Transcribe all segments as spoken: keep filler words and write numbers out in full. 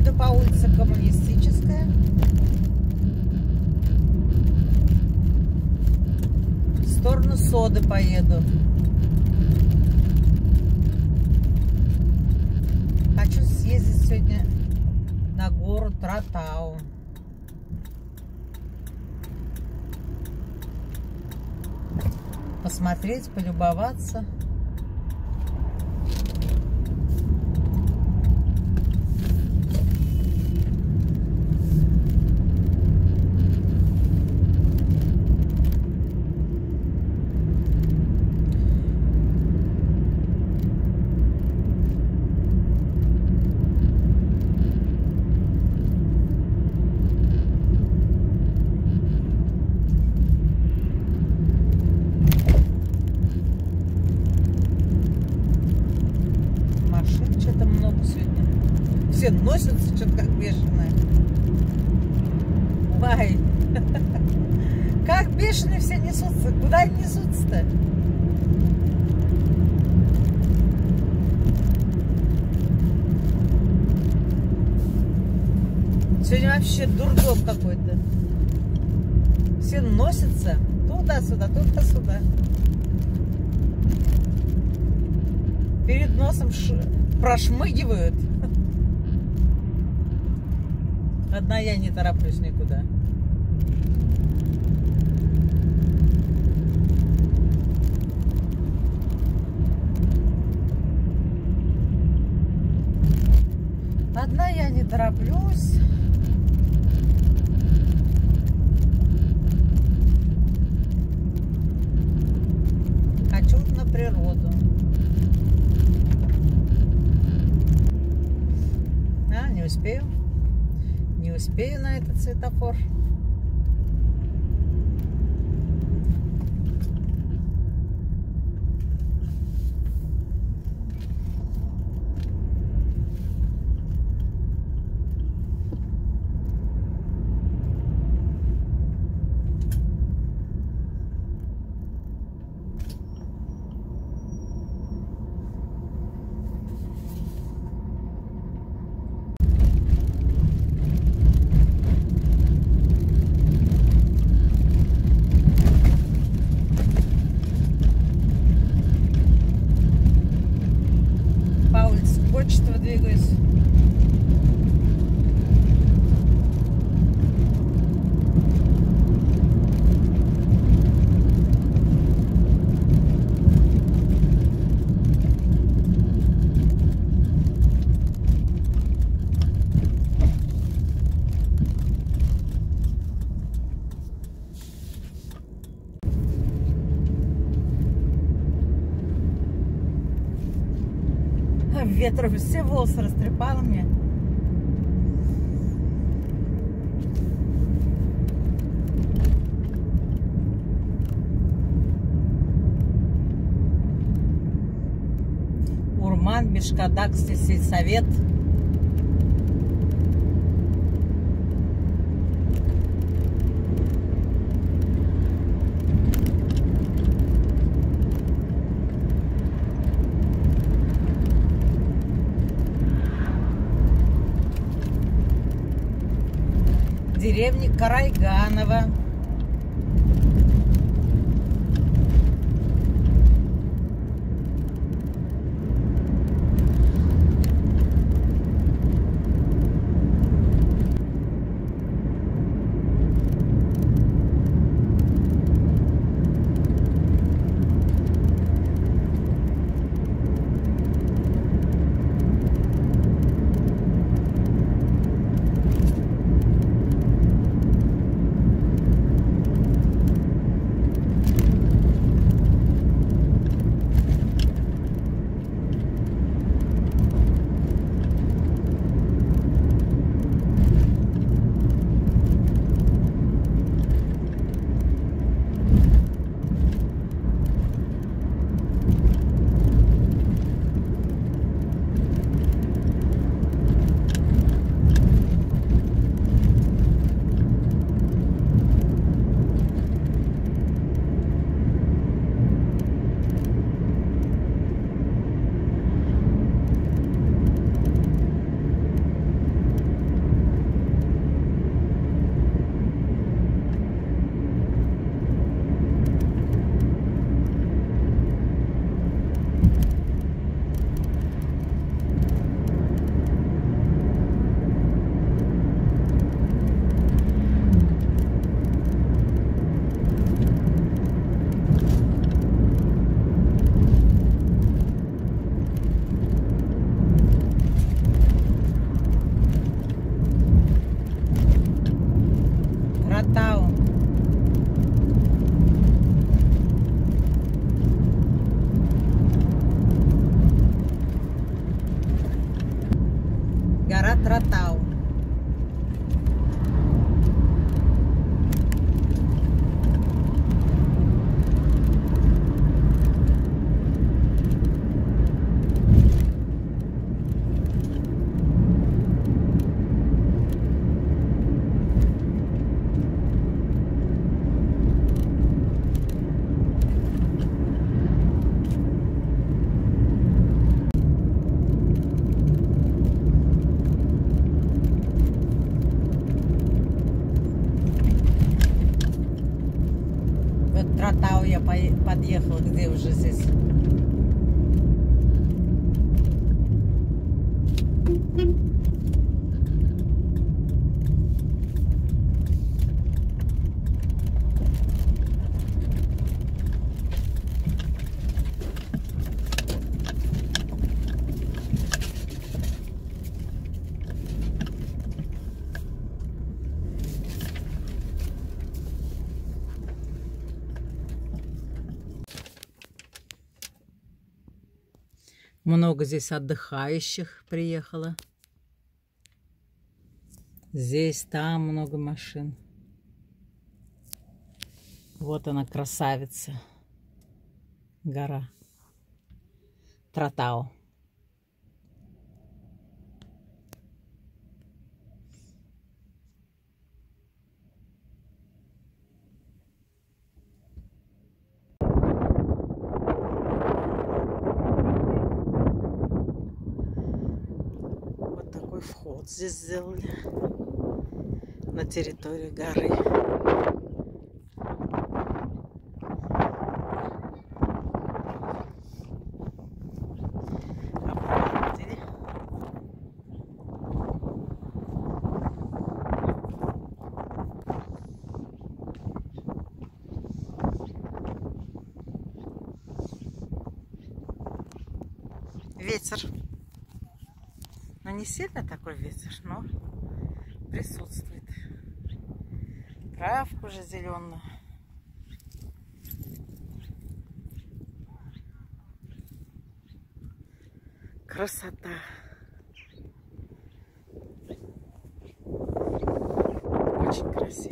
еду по улице Коммунистическая. В сторону Соды поеду. Хочу съездить сегодня на гору Тратау. Посмотреть, полюбоваться. Все носятся что-то как бешеные. Вай. Как бешеные все несутся. Куда они несутся-то? Сегодня вообще дурдом какой-то. Все носятся туда-сюда, туда-сюда. Перед носом ш... прошмыгивают. Одна я не тороплюсь никуда. Одна я не тороплюсь. Хочу на природу. А, не успею. Не успею на этот светофор. Почтово двигаюсь. Ветром все волосы растрепало мне. Урман, Бишкадакский сельсовет. Деревни Карайганово. Тротау. Тротау я подъехала, где уже здесь. Много здесь отдыхающих приехало. Здесь, там много машин. Вот она, красавица. Гора Тротау. Вход здесь сделали на территории горы. Оборудовали. Ветер. Но не сильно такой ветер, но присутствует. Травка уже зеленая. Красота. Очень красиво.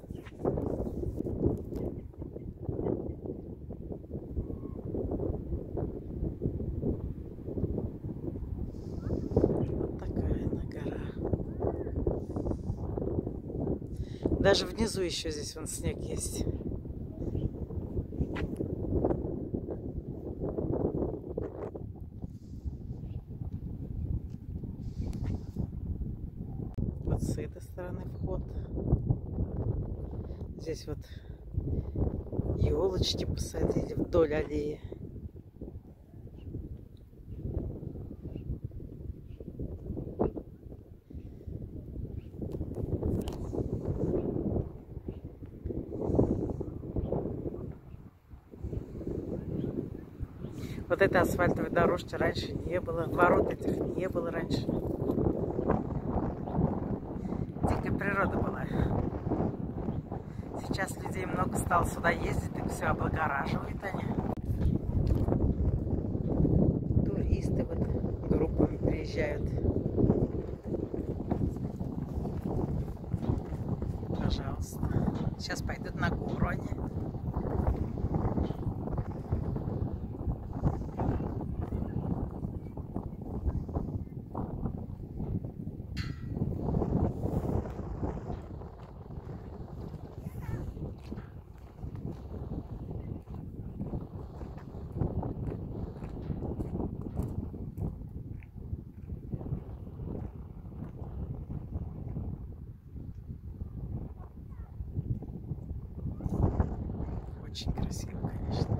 Даже внизу еще здесь вон снег есть. Вот с этой стороны вход. Здесь вот елочки посадили вдоль аллеи. Вот этой асфальтовой дорожки раньше не было. Ворот этих не было раньше. Дикая природа была. Сейчас людей много стало сюда ездить, и все облагораживают они. Туристы вот группами приезжают. Пожалуйста. Сейчас пойдут на гору они. Очень красиво, конечно.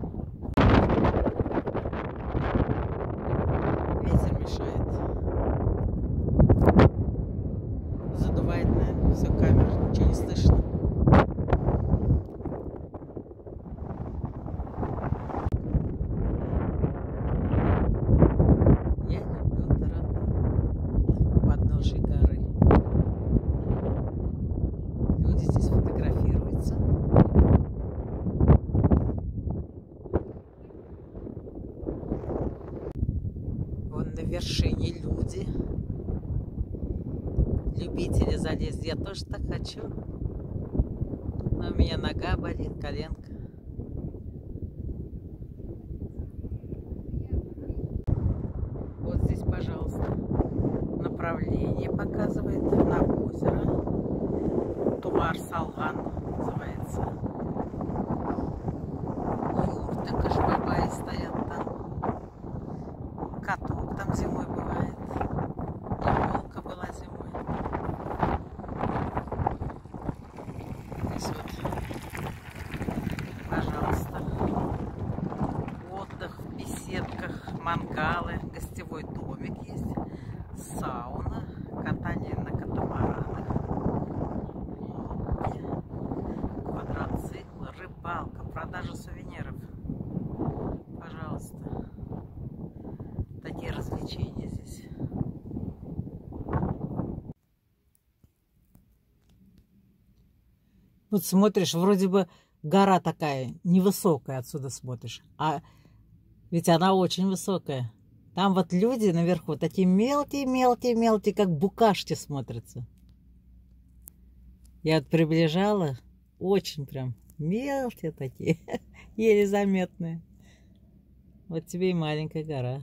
Ветер мешает. Задувает, наверное, все, камера, ничего не слышно. Я люблю Тротау, подножие горы. Люди здесь фотографируются. На вершине люди. любители залезть. Я тоже так хочу. Но у меня нога болит, коленка. Вот здесь, пожалуйста, направление показывает на озеро. Туар-Салган называется. Юрты Кашбабаи стоят там. Каток там зимой бывает. И волка была зимой. Здесь вот, пожалуйста, отдых в беседках, мангалы, гостевой домик есть, сауна, катание на катамаранах, лодки, квадроциклы, рыбалка, продажа сувениров. Пожалуйста, такие развлечения здесь. Вот смотришь, вроде бы гора такая невысокая, отсюда смотришь, а ведь она очень высокая. Там вот люди наверху такие мелкие-мелкие-мелкие, как букашки смотрятся. Я вот приближала, очень прям мелкие такие, еле заметные. Вот тебе и маленькая гора.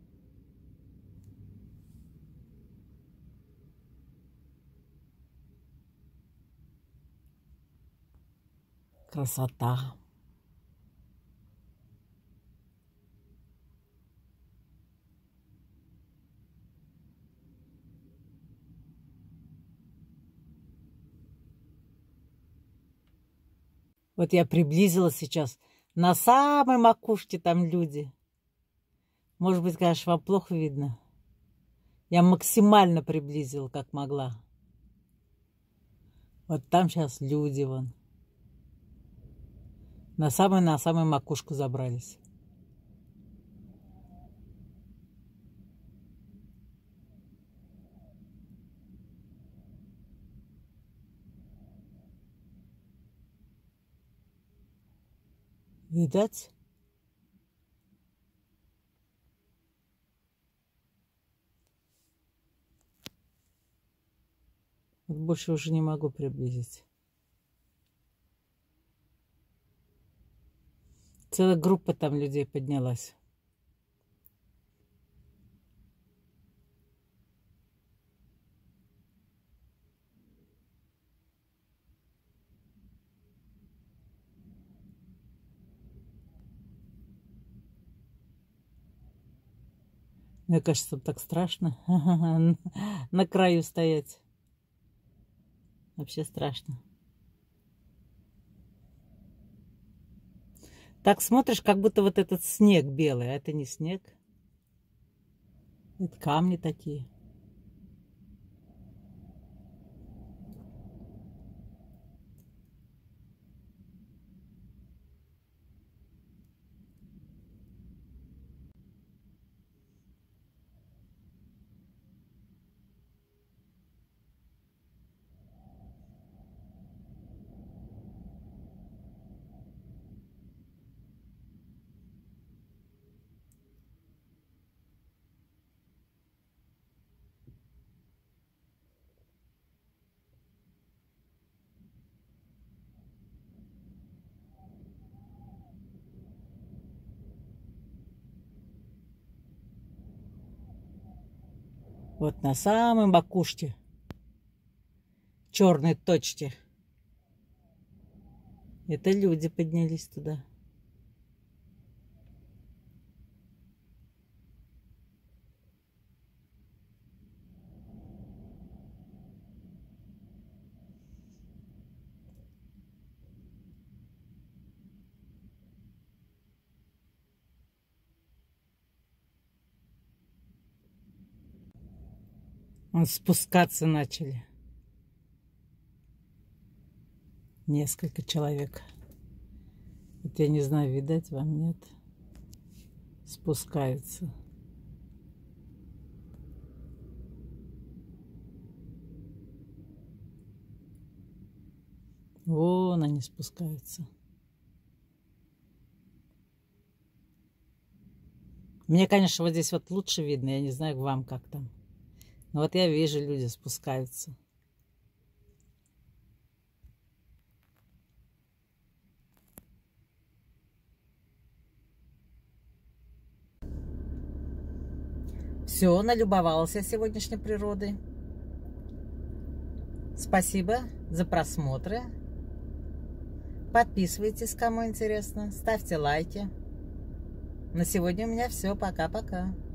Красота. Вот я приблизилась сейчас. На самой макушке там люди. Может быть, конечно, вам плохо видно. Я максимально приблизила, как могла. Вот там сейчас люди вон. На самую, на самую макушку забрались. Видать? Вот больше уже не могу приблизить. Целая группа там людей поднялась. Мне кажется, так страшно на краю стоять. Вообще страшно. Так смотришь, как будто вот этот снег белый, а это не снег. Это камни такие. Вот на самой макушке, черной точке. Это люди поднялись туда. Он спускаться начали. Несколько человек. Вот я не знаю, видать вам, нет. Спускаются. Вон они спускаются. Мне, конечно, вот здесь вот лучше видно. Я не знаю, вам как там. Но вот я вижу, люди спускаются. Все, налюбовался сегодняшней природой. Спасибо за просмотры. Подписывайтесь, кому интересно. Ставьте лайки. На сегодня у меня все. Пока-пока.